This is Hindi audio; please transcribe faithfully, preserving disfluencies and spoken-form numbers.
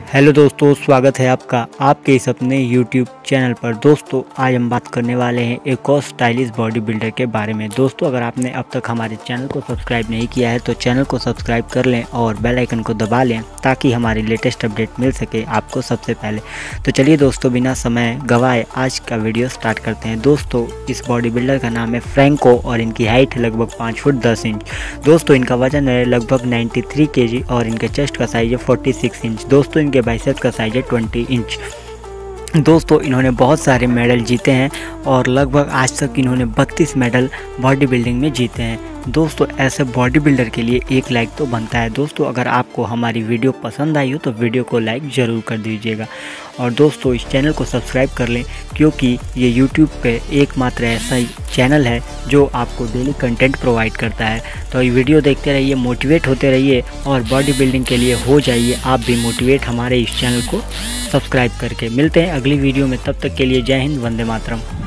हेलो दोस्तों, स्वागत है आपका आपके इस अपने यूट्यूब चैनल पर। दोस्तों आज हम बात करने वाले हैं एक और स्टाइलिश बॉडी बिल्डर के बारे में। दोस्तों अगर आपने अब तक हमारे चैनल को सब्सक्राइब नहीं किया है तो चैनल को सब्सक्राइब कर लें और बेल आइकन को दबा लें ताकि हमारी लेटेस्ट अपडेट मिल सके आपको सबसे पहले। तो चलिए दोस्तों बिना समय गवाए आज का वीडियो स्टार्ट करते हैं। दोस्तों इस बॉडी बिल्डर का नाम है फ्रैंको और इनकी हाइट है लगभग पाँच फुट दस इंच। दोस्तों इनका वजन है लगभग तिरानवे केजी और इनके चेस्ट का साइज है छियालीस इंच। दोस्तों इनके बाइसेप का साइज है बीस इंच। दोस्तों इन्होंने बहुत सारे मेडल जीते हैं और लगभग आज तक इन्होंने बत्तीस मेडल बॉडी बिल्डिंग में जीते हैं। दोस्तों ऐसे बॉडी बिल्डर के लिए एक लाइक तो बनता है। दोस्तों अगर आपको हमारी वीडियो पसंद आई हो तो वीडियो को लाइक ज़रूर कर दीजिएगा और दोस्तों इस चैनल को सब्सक्राइब कर लें क्योंकि ये यूट्यूब पे एकमात्र ऐसा ही चैनल है जो आपको डेली कंटेंट प्रोवाइड करता है। तो ये वीडियो देखते रहिए, मोटिवेट होते रहिए और बॉडी बिल्डिंग के लिए हो जाइए आप भी मोटिवेट हमारे इस चैनल को सब्सक्राइब करके। मिलते हैं अगली वीडियो में, तब तक के लिए जय हिंद, वंदे मातरम।